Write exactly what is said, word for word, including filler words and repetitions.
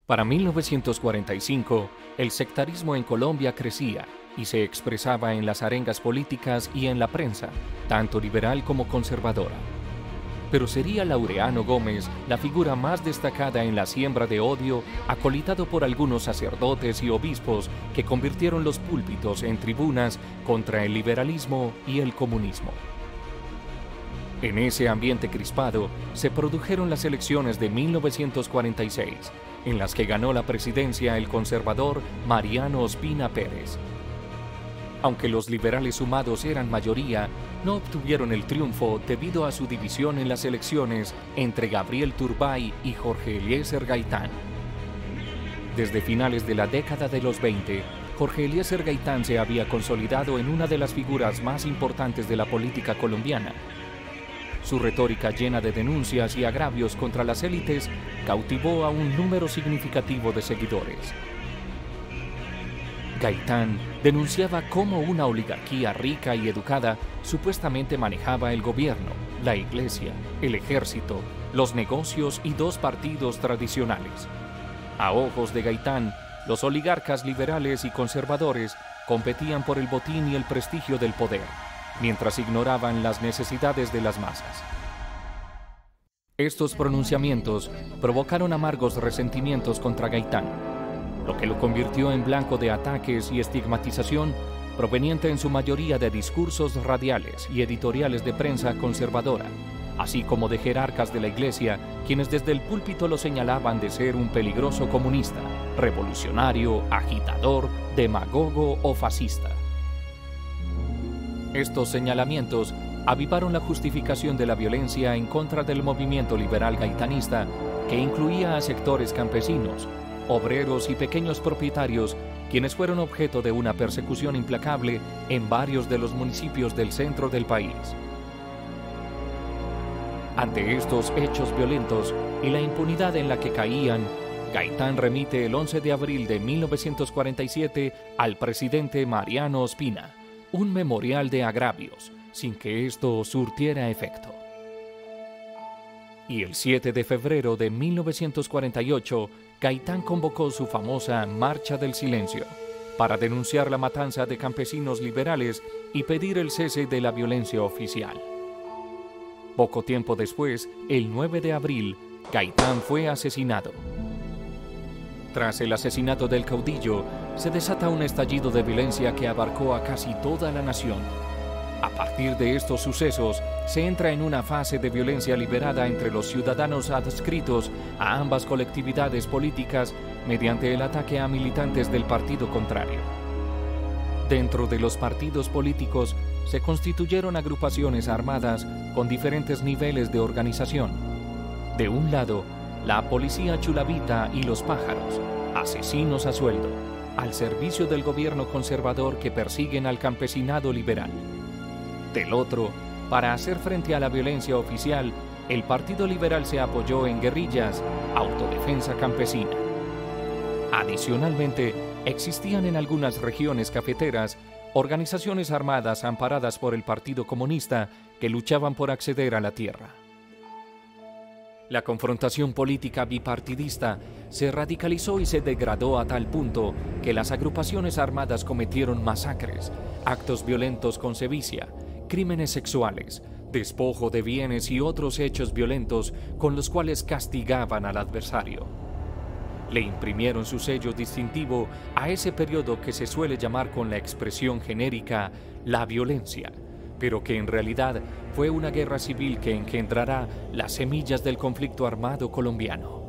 Para mil novecientos cuarenta y cinco, el sectarismo en Colombia crecía y se expresaba en las arengas políticas y en la prensa, tanto liberal como conservadora. Pero sería Laureano Gómez la figura más destacada en la siembra de odio, acolitado por algunos sacerdotes y obispos que convirtieron los púlpitos en tribunas contra el liberalismo y el comunismo. En ese ambiente crispado se produjeron las elecciones de mil novecientos cuarenta y seis, en las que ganó la presidencia el conservador Mariano Ospina Pérez. Aunque los liberales sumados eran mayoría, no obtuvieron el triunfo debido a su división en las elecciones entre Gabriel Turbay y Jorge Eliezer Gaitán. Desde finales de la década de los veinte, Jorge Eliezer Gaitán se había consolidado en una de las figuras más importantes de la política colombiana. Su retórica llena de denuncias y agravios contra las élites cautivó a un número significativo de seguidores. Gaitán denunciaba cómo una oligarquía rica y educada supuestamente manejaba el gobierno, la iglesia, el ejército, los negocios y dos partidos tradicionales. A ojos de Gaitán, los oligarcas liberales y conservadores competían por el botín y el prestigio del poder, mientras ignoraban las necesidades de las masas. Estos pronunciamientos provocaron amargos resentimientos contra Gaitán, lo que lo convirtió en blanco de ataques y estigmatización proveniente en su mayoría de discursos radiales y editoriales de prensa conservadora, así como de jerarcas de la Iglesia, quienes desde el púlpito lo señalaban de ser un peligroso comunista, revolucionario, agitador, demagogo o fascista. Estos señalamientos avivaron la justificación de la violencia en contra del movimiento liberal gaitanista, que incluía a sectores campesinos, obreros y pequeños propietarios, quienes fueron objeto de una persecución implacable en varios de los municipios del centro del país. Ante estos hechos violentos y la impunidad en la que caían, Gaitán remite el once de abril de mil novecientos cuarenta y siete al presidente Mariano Ospina un memorial de agravios, sin que esto surtiera efecto. Y el siete de febrero de mil novecientos cuarenta y ocho, Gaitán convocó su famosa Marcha del Silencio para denunciar la matanza de campesinos liberales y pedir el cese de la violencia oficial. Poco tiempo después, el nueve de abril, Gaitán fue asesinado. Tras el asesinato del caudillo, se desata un estallido de violencia que abarcó a casi toda la nación. A partir de estos sucesos, se entra en una fase de violencia liberada entre los ciudadanos adscritos a ambas colectividades políticas mediante el ataque a militantes del partido contrario. Dentro de los partidos políticos se constituyeron agrupaciones armadas con diferentes niveles de organización. De un lado, la Policía Chulavita y los Pájaros, asesinos a sueldo, al servicio del gobierno conservador que persiguen al campesinado liberal. Del otro, para hacer frente a la violencia oficial, el Partido Liberal se apoyó en guerrillas, autodefensa campesina. Adicionalmente, existían en algunas regiones cafeteras organizaciones armadas amparadas por el Partido Comunista que luchaban por acceder a la tierra. La confrontación política bipartidista se radicalizó y se degradó a tal punto que las agrupaciones armadas cometieron masacres, actos violentos con sevicia, crímenes sexuales, despojo de bienes y otros hechos violentos con los cuales castigaban al adversario. Le imprimieron su sello distintivo a ese periodo que se suele llamar con la expresión genérica la violencia, pero que en realidad fue una guerra civil que engendrará las semillas del conflicto armado colombiano.